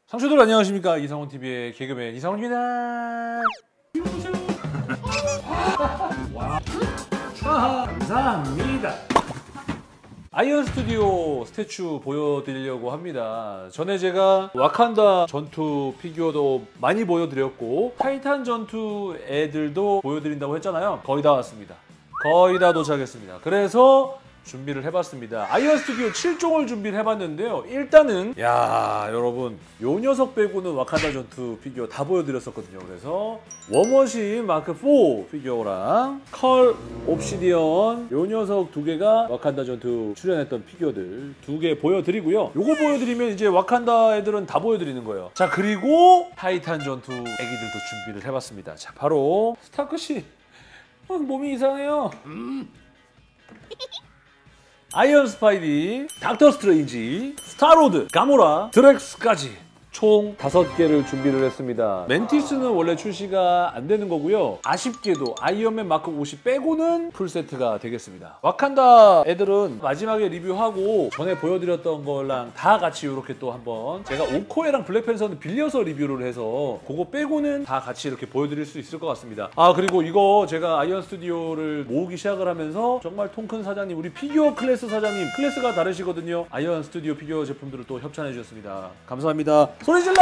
상추들 안녕하십니까. 이상훈TV의 개그맨 이상훈입니다. 감사합니다. 아이언 스튜디오 스태츄 보여드리려고 합니다. 전에 제가 와칸다 전투 피규어도 많이 보여드렸고 타이탄 전투 애들도 보여드린다고 했잖아요. 거의 다 왔습니다. 거의 다 도착했습니다. 그래서 준비를 해봤습니다. 아이언 스튜디오 7종을 준비를 해봤는데요. 일단은 여러분 요 녀석 빼고는 와칸다 전투 피규어 다 보여드렸었거든요. 그래서 워머신 마크 4 피규어랑 컬 옵시디언 요 녀석 두 개가 와칸다 전투 출연했던 피규어들 두 개 보여드리고요. 요거 보여드리면 이제 와칸다 애들은 다 보여드리는 거예요. 자, 그리고 타이탄 전투 애기들도 준비를 해봤습니다. 자, 바로 스타크씨 몸이 이상해요. 아이언 스파이디, 닥터 스트레인지, 스타로드, 가모라, 드렉스까지 총 5개를 준비를 했습니다. 멘티스는 원래 출시가 안 되는 거고요. 아쉽게도 아이언맨 마크 50 빼고는 풀세트가 되겠습니다. 와칸다 애들은 마지막에 리뷰하고 전에 보여드렸던 거랑 다 같이 이렇게 또 한번 제가 오코에랑 블랙팬서는 빌려서 리뷰를 해서 그거 빼고는 다 같이 이렇게 보여드릴 수 있을 것 같습니다. 아, 그리고 이거 제가 아이언 스튜디오를 모으기 시작을 하면서 정말 통 큰 사장님, 우리 피규어 클래스 사장님, 클래스가 다르시거든요. 아이언 스튜디오 피규어 제품들을 또 협찬해 주셨습니다. 감사합니다. 소리 질러!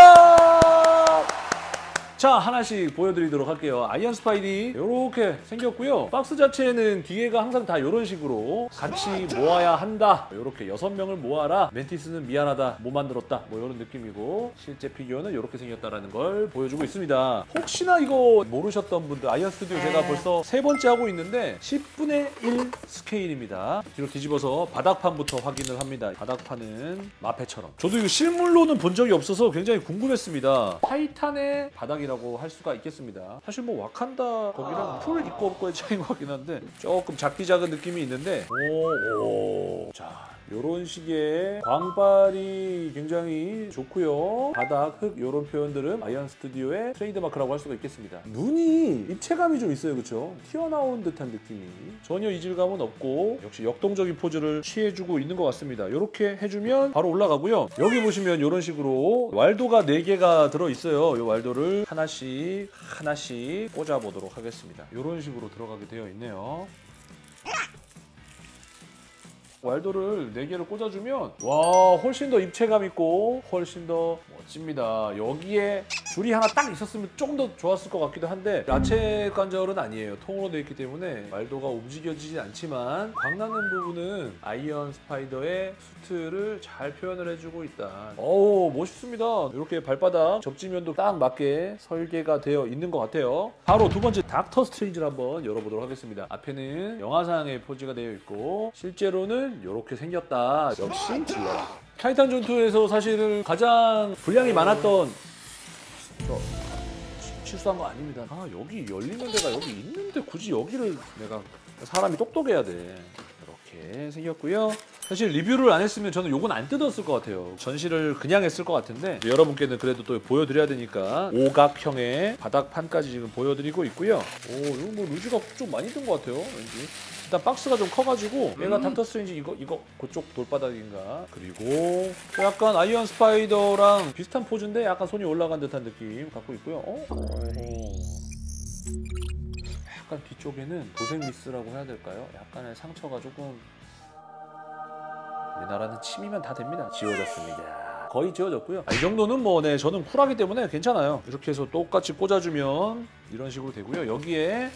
자, 하나씩 보여드리도록 할게요. 아이언 스파이디 이렇게 생겼고요. 박스 자체는 뒤에가 항상 다 이런 식으로 같이 모아야 한다. 이렇게 6명을 모아라. 멘티스는 미안하다. 못 만들었다. 뭐 이런 느낌이고 실제 피규어는 이렇게 생겼다라는 걸 보여주고 있습니다. 혹시나 이거 모르셨던 분들, 아이언 스튜디오 제가 벌써 3번째 하고 있는데 10분의 1 스케일입니다. 뒤로 뒤집어서 바닥판부터 확인을 합니다. 바닥판은 마패처럼. 저도 이거 실물로는 본 적이 없어서 굉장히 궁금했습니다. 타이탄의 바닥이라고 할 수가 있겠습니다. 사실 뭐 와칸다 거기랑 풀 있고 없고의 차이인 것 같긴 한데 조금 작디 작은 느낌이 있는데 자, 요런 식의 광발이 굉장히 좋고요. 바닥, 흙 요런 표현들은 아이언 스튜디오의 트레이드마크라고 할 수가 있겠습니다. 눈이 입체감이 좀 있어요. 그렇죠? 튀어나온 듯한 느낌이 전혀 이질감은 없고 역시 역동적인 포즈를 취해주고 있는 것 같습니다. 이렇게 해주면 바로 올라가고요. 여기 보시면 이런 식으로 왈도가 4개가 들어있어요. 이 왈도를 하나씩 꽂아보도록 하겠습니다. 이런 식으로 들어가게 되어 있네요. 왈도를 4개를 꽂아주면 와, 훨씬 더 입체감 있고 훨씬 더 멋집니다. 여기에 줄이 하나 딱 있었으면 조금 더 좋았을 것 같기도 한데 라체 관절은 아니에요. 통으로 되어 있기 때문에 왈도가 움직여지진 않지만 광나는 부분은 아이언 스파이더의 수트를 잘 표현을 해주고 있다. 어우, 멋있습니다. 이렇게 발바닥 접지면도 딱 맞게 설계가 되어 있는 것 같아요. 바로 두 번째 닥터 스트레인지를 한번 열어보도록 하겠습니다. 앞에는 영화상의 포즈가 되어 있고 실제로는 이렇게 생겼다. 역시 질러라. 타이탄 전투에서 사실은 가장 분량이 많았던 실수한 거 아닙니다. 아, 여기 열리는 데가 여기 있는데 굳이 여기를 내가 사람이 똑똑해야 돼. 이렇게 생겼고요. 사실 리뷰를 안 했으면 저는 요건 안 뜯었을 것 같아요. 전시를 그냥 했을 것 같은데 여러분께는 그래도 또 보여드려야 되니까 오각형의 바닥판까지 지금 보여드리고 있고요. 이거 뭐 루즈가 좀 많이 든 것 같아요. 왠지. 일단 박스가 좀 커가지고 얘가 닥터 스트레인지 이거 그쪽 돌바닥인가. 그리고 약간 아이언 스파이더랑 비슷한 포즈인데 약간 손이 올라간 듯한 느낌 갖고 있고요. 약간 뒤쪽에는 도색 미스라고 해야 될까요? 약간의 상처가 조금. 우리나라는 침이면 다 됩니다. 지워졌습니다. 거의 지워졌고요. 이 정도는 뭐 저는 쿨하기 때문에 괜찮아요. 이렇게 해서 똑같이 꽂아주면 이런 식으로 되고요. 여기에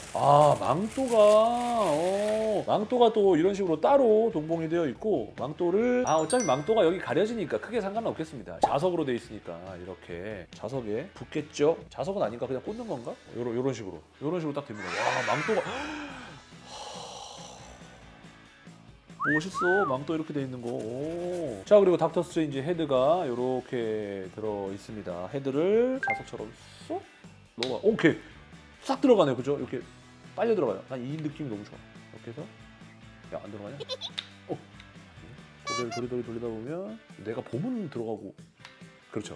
망토가 또 이런 식으로 따로 동봉이 되어 있고 망토를 어차피 망토가 여기 가려지니까 크게 상관은 없겠습니다. 자석으로 되어 있으니까 이렇게 자석에 붙겠죠? 자석은 아닌가? 그냥 꽂는 건가? 요런 식으로 딱 됩니다. 와, 망토가 멋있어. 망토 이렇게 돼 있는 거. 자, 그리고 닥터 스트레인지 헤드가 이렇게 들어 있습니다. 헤드를 자석처럼 쏙 넣어. 오케이. 싹 들어가네요. 그죠? 이렇게 빨려 들어가요. 난 이 느낌이 너무 좋아. 이렇게 해서 야, 안 들어가냐? 고개를 돌리다 보면 내가 보면 들어가고. 그렇죠.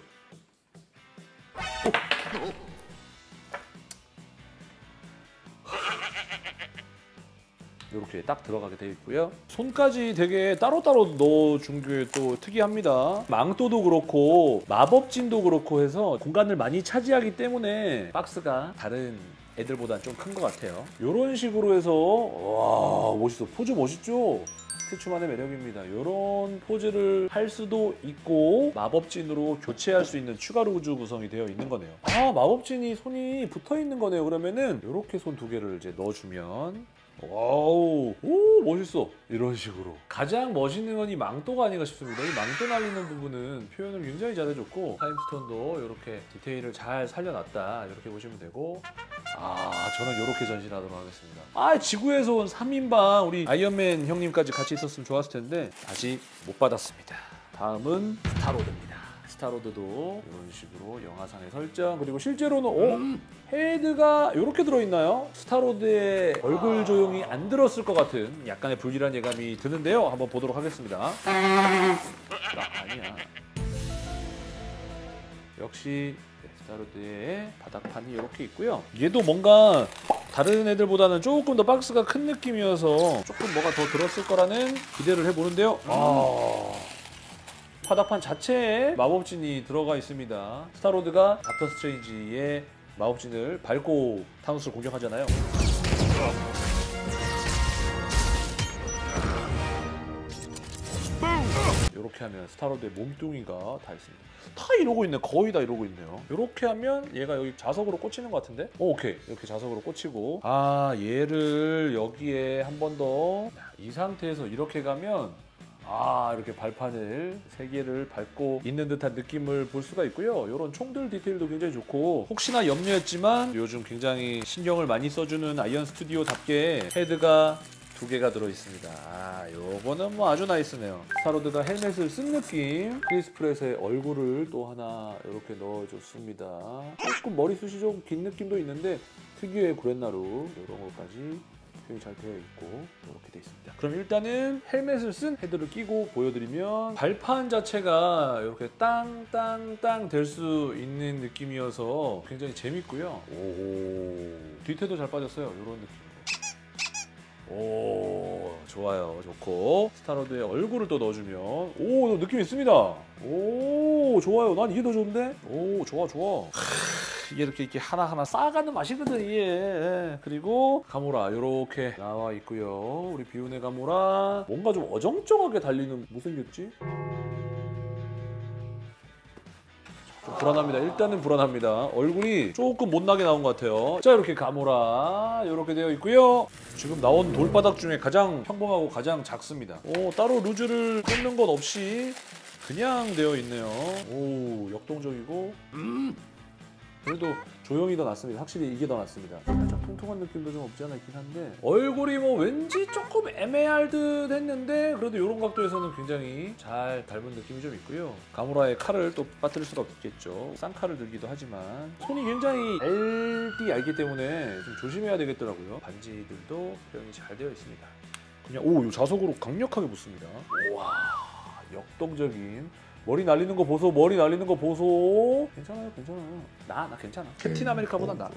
이렇게 딱 들어가게 되어 있고요. 손까지 되게 따로따로 넣어준 게 또 특이합니다. 망토도 그렇고 마법진도 그렇고 해서 공간을 많이 차지하기 때문에 박스가 다른 애들보다 좀 큰 것 같아요. 이런 식으로 해서 와 멋있어. 포즈 멋있죠? 스티추만의 매력입니다. 이런 포즈를 할 수도 있고 마법진으로 교체할 수 있는 추가 루즈 구성이 되어 있는 거네요. 아 마법진이 손이 붙어 있는 거네요. 그러면은 이렇게 손 두 개를 이제 넣어주면 와우 오 멋있어. 이런 식으로 가장 멋있는 건 이 망토가 아닌가 싶습니다. 이 망토 날리는 부분은 표현을 굉장히 잘해줬고 타임스톤도 이렇게 디테일을 잘 살려놨다 이렇게 보시면 되고 저는 이렇게 전신하도록 하겠습니다. 지구에서 온 3인방 우리 아이언맨 형님까지 같이 있었으면 좋았을 텐데 아직 못 받았습니다. 다음은 스타로드입니다. 스타로드도 이런 식으로 영화상의 설정 그리고 실제로는 헤드가 이렇게 들어있나요? 스타로드의 얼굴 조형이 안 들었을 것 같은 약간의 불길한 예감이 드는데요. 한번 보도록 하겠습니다. 아니야. 역시 스타로드의 바닥판이 이렇게 있고요. 얘도 뭔가 다른 애들보다는 조금 더 박스가 큰 느낌이어서 조금 뭐가 더 들었을 거라는 기대를 해보는데요. 바닥판 자체에 마법진이 들어가 있습니다. 스타로드가 닥터 스트레인지의 마법진을 밟고 타노스를 공격하잖아요. 이렇게 하면 스타로드의 몸뚱이가 다 있습니다. 다 이러고 있네. 거의 다 이러고 있네요. 이렇게 하면 얘가 여기 자석으로 꽂히는 것 같은데? 오케이. 이렇게 자석으로 꽂히고 얘를 여기에 한 번 더 이 상태에서 이렇게 가면 이렇게 발판을 3개를 밟고 있는 듯한 느낌을 볼 수가 있고요. 이런 총들 디테일도 굉장히 좋고 혹시나 염려했지만 요즘 굉장히 신경을 많이 써주는 아이언 스튜디오답게 헤드가 2개가 들어있습니다. 요거는 뭐 아주 나이스네요. 스타로드가 헬멧을 쓴 느낌. 크리스 프렛의 얼굴을 또 하나 이렇게 넣어줬습니다. 조금 머리숱이 좀 긴 느낌도 있는데 특유의 구렛나루 이런 것까지 표현이 잘 되어 있고 이렇게 되어 있습니다. 그럼 일단은 헬멧을 쓴 헤드를 끼고 보여드리면 발판 자체가 이렇게 땅땅땅 될 수 있는 느낌이어서 굉장히 재밌고요. 뒤태도 잘 빠졌어요. 이런 느낌. 좋아요. 좋고 스타로드의 얼굴을 또 넣어주면 느낌 있습니다. 좋아요. 난 이게 더 좋은데? 좋아. 이게 이렇게 하나하나 쌓아가는 맛이거든 이게. 그리고 가모라 이렇게 나와 있고요. 우리 비운의 가모라 뭔가 좀 어정쩡하게 달리는 못생겼지? 좀 불안합니다. 일단은 불안합니다. 얼굴이 조금 못나게 나온 것 같아요. 자 이렇게 가모라 이렇게 되어 있고요. 지금 나온 돌바닥 중에 가장 평범하고 가장 작습니다. 따로 루즈를 꽂는 것 없이 그냥 되어 있네요. 역동적이고 그래도 조형이 더 낫습니다. 확실히 이게 더 낫습니다. 살짝 통통한 느낌도 좀 없지 않아 있긴 한데 얼굴이 뭐 왠지 조금 애매할 듯 했는데 그래도 이런 각도에서는 굉장히 잘 닮은 느낌이 좀 있고요. 가모라의 칼을 또 빠뜨릴 수가 없겠죠. 쌍칼을 들기도 하지만 손이 굉장히 얇기 때문에 좀 조심해야 되겠더라고요. 반지들도 표현이 잘 되어 있습니다. 그냥 이 자석으로 강력하게 붙습니다. 우와 역동적인 머리 날리는 거 보소. 괜찮아요. 나 괜찮아. 캡틴 아메리카보단 나.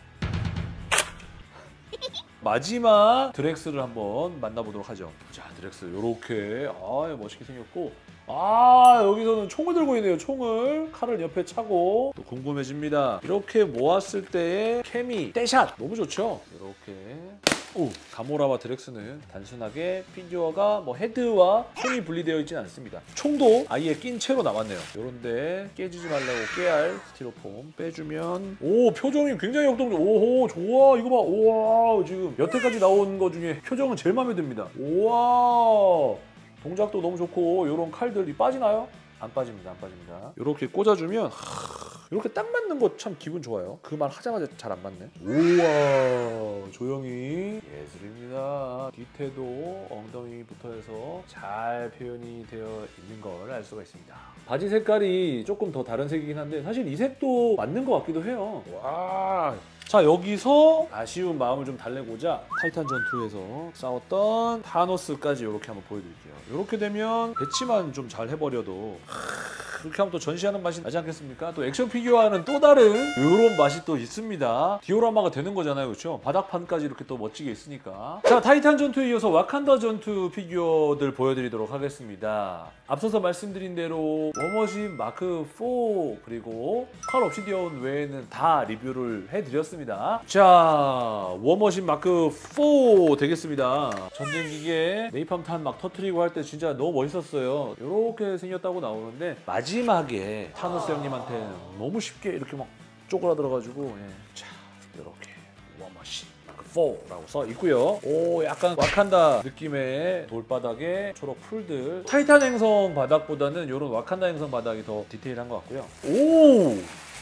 마지막 드렉스를 한번 만나보도록 하죠. 자 드렉스 요렇게 멋있게 생겼고 여기서는 총을 들고 있네요. 칼을 옆에 차고 또 궁금해집니다. 이렇게 모았을 때의 케미 떼샷 너무 좋죠. 이렇게 가모라와 드렉스는 단순하게 피규어가 뭐 헤드와 손이 분리되어 있지는 않습니다. 총도 아예 낀 채로 남았네요. 요런데 깨지지 말라고 깨알 스티로폼 빼주면 표정이 굉장히 역동적. 좋아. 이거 봐. 우와 지금 여태까지 나온 거 중에 표정은 제일 마음에 듭니다. 우와 동작도 너무 좋고 요런 칼들이 빠지나요? 안 빠집니다. 이렇게 꽂아주면 이렇게 딱 맞는 거 참 기분 좋아요. 그 말 하자마자 잘 안 맞네. 우와 조형이 예술입니다. 뒤태도 엉덩이부터 해서 잘 표현이 되어 있는 걸 알 수가 있습니다. 바지 색깔이 조금 더 다른 색이긴 한데 사실 이 색도 맞는 것 같기도 해요. 와 자, 여기서 아쉬운 마음을 좀 달래고자 타이탄 전투에서 싸웠던 타노스까지 이렇게 한번 보여드릴게요. 이렇게 되면 배치만 좀 잘 해버려도 그렇게 하면 또 전시하는 맛이 나지 않겠습니까? 또 액션 피규어와는 또 다른 이런 맛이 또 있습니다. 디오라마가 되는 거잖아요, 그렇죠? 바닥판까지 이렇게 또 멋지게 있으니까. 자, 타이탄 전투에 이어서 와칸다 전투 피규어들 보여드리도록 하겠습니다. 앞서서 말씀드린 대로 워머신 마크 4 그리고 칼 옵시디언 외에는 다 리뷰를 해드렸습니다. 자, 워머신 마크 4 되겠습니다. 전쟁기계 네이팜탄 막 터트리고 할 때 진짜 너무 멋있었어요. 이렇게 생겼다고 나오는데 마지막에 타노스 형님한테 너무 쉽게 이렇게 막 쪼그라들어가지고 자, 이렇게 워머신 마크 4라고 써 있고요. 오, 약간 와칸다 느낌의 돌바닥에 초록 풀들. 타이탄 행성 바닥보다는 이런 와칸다 행성 바닥이 더 디테일한 것 같고요. 오!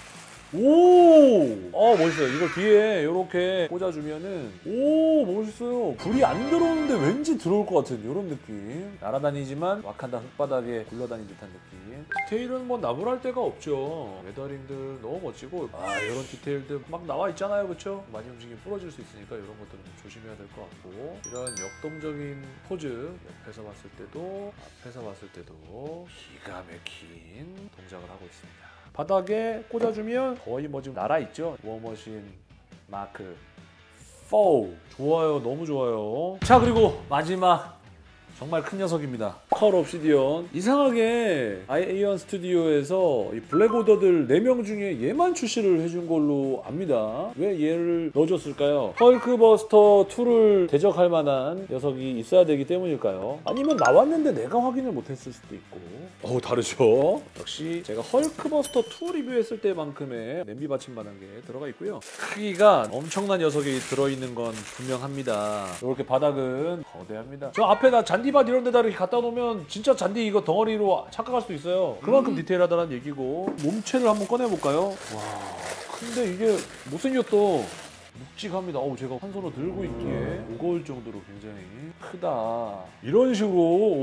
멋있어요. 이걸 뒤에 이렇게 꽂아주면은 멋있어요. 불이 안 들어오는데 왠지 들어올 것 같은 이런 느낌. 날아다니지만 와칸다 흙바닥에 굴러다니는 듯한 느낌. 디테일은 뭐 나무랄 데가 없죠. 웨더링들 너무 멋지고 이런 디테일들 막 나와 있잖아요, 그렇죠? 많이 움직이면 부러질 수 있으니까 이런 것들은 좀 조심해야 될 것 같고, 이런 역동적인 포즈 옆에서 봤을 때도 앞에서 봤을 때도 기가 막힌 동작을 하고 있습니다. 바닥에 꽂아주면 거의 뭐 지금 날아있죠? 워머신 마크 4. 좋아요. 너무 좋아요. 자, 그리고 마지막 정말 큰 녀석입니다. 칼 옵시디언. 이상하게 아이언 스튜디오에서 이 블랙 오더들 4명 중에 얘만 출시를 해준 걸로 압니다. 왜 얘를 넣어줬을까요? 헐크버스터 2를 대적할 만한 녀석이 있어야 되기 때문일까요? 아니면 나왔는데 내가 확인을 못했을 수도 있고. 다르죠? 역시 제가 헐크버스터 2 리뷰했을 때만큼의 냄비 받침반한 게 들어가 있고요. 크기가 엄청난 녀석이 들어있는 건 분명합니다. 이렇게 바닥은 거대합니다. 저 앞에다 잔디밭 이런 데다 이렇게 갖다 놓으면 진짜 잔디 이거 덩어리로 착각할 수도 있어요. 그만큼 디테일하다는 얘기고. 몸체를 한번 꺼내볼까요? 와, 근데 이게 못생겼다. 묵직합니다. 제가 한 손으로 들고 있기에 무거울 정도로 굉장히 크다. 이런 식으로.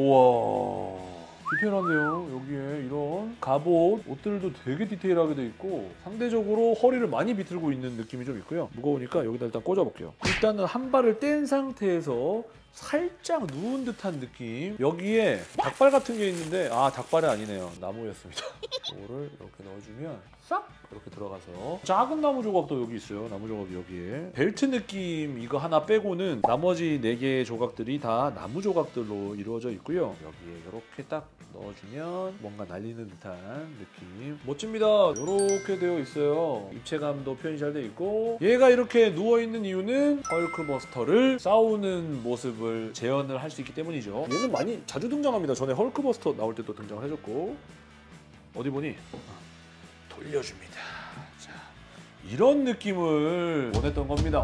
우와, 디테일한데요. 여기에 이런 갑옷 옷들도 되게 디테일하게 돼 있고 상대적으로 허리를 많이 비틀고 있는 느낌이 좀 있고요. 무거우니까 여기다 일단 꽂아볼게요. 일단은 한 발을 뗀 상태에서 살짝 누운 듯한 느낌. 여기에 닭발 같은 게 있는데 닭발이 아니네요. 나무였습니다. 이거를 이렇게 넣어주면 싹 이렇게 들어가서 작은 나무 조각도 여기 있어요. 나무 조각이 여기에. 벨트 느낌 이거 하나 빼고는 나머지 4개의 조각들이 다 나무 조각들로 이루어져 있고요. 여기에 이렇게 딱 넣어주면 뭔가 날리는 듯한 느낌. 멋집니다. 이렇게 되어 있어요. 입체감도 표현이 잘 돼 있고, 얘가 이렇게 누워있는 이유는 헐크버스터를 싸우는 모습을 재현을 할 수 있기 때문이죠. 얘는 많이 자주 등장합니다. 전에 헐크버스터 나올 때도 등장을 해줬고, 어디 보니 돌려줍니다. 자, 이런 느낌을 원했던 겁니다.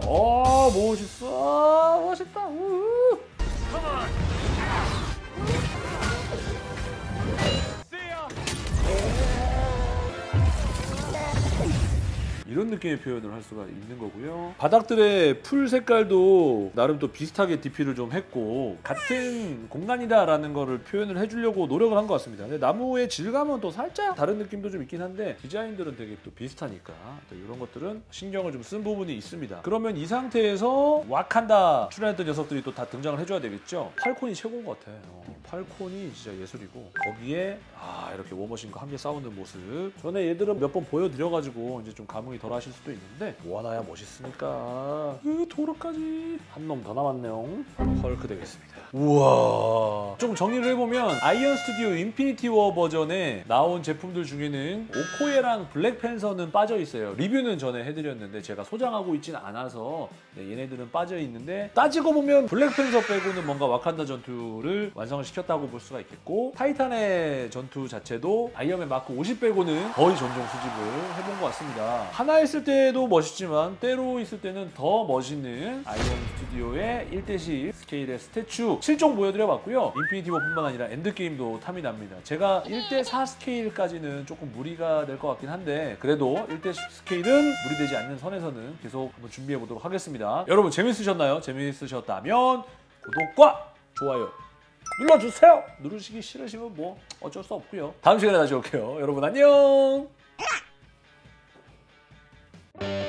멋있어. 멋있다. 우후. 이런 느낌의 표현을 할 수가 있는 거고요. 바닥들의 풀 색깔도 나름 또 비슷하게 DP를 좀 했고 같은 공간이다라는 거를 표현을 해주려고 노력을 한 것 같습니다. 근데 나무의 질감은 또 살짝 다른 느낌도 좀 있긴 한데 디자인들은 되게 또 비슷하니까 또 이런 것들은 신경을 좀 쓴 부분이 있습니다. 그러면 이 상태에서 와칸다 출연했던 녀석들이 또 다 등장을 해줘야 되겠죠. 팔콘이 최고인 것 같아. 팔콘이 진짜 예술이고, 거기에 이렇게 워머신과 함께 싸우는 모습. 전에 얘들은 몇 번 보여드려가지고 이제 좀 감흥이 덜 하실 수도 있는데 모아놔야 멋있으니까. 도로까지 한 놈 더 남았네요. 헐크 되겠습니다. 우와, 좀 정리를 해보면 아이언 스튜디오 인피니티 워 버전에 나온 제품들 중에는 오코에랑 블랙팬서는 빠져 있어요. 리뷰는 전에 해드렸는데 제가 소장하고 있지는 않아서 얘네들은 빠져 있는데, 따지고 보면 블랙팬서 빼고는 뭔가 와칸다 전투를 완성을 시켰다고 볼 수가 있겠고, 타이탄의 전투 자체도 아이언맨 마크 50 빼고는 거의 전종 수집을 해본 것 같습니다. 하나 있을 때도 멋있지만 때로 있을 때는 더 멋있는 아이언 스튜디오의 1:10 스케일의 스태츄 실종 보여드려봤고요. 인피니티 워뿐만 아니라 엔드게임도 탐이 납니다. 제가 1:4 스케일까지는 조금 무리가 될 것 같긴 한데, 그래도 1:10 스케일은 무리되지 않는 선에서는 계속 한번 준비해보도록 하겠습니다. 여러분 재밌으셨나요? 재밌으셨다면 구독과 좋아요 눌러주세요. 누르시기 싫으시면 뭐 어쩔 수 없고요. 다음 시간에 다시 올게요. 여러분 안녕.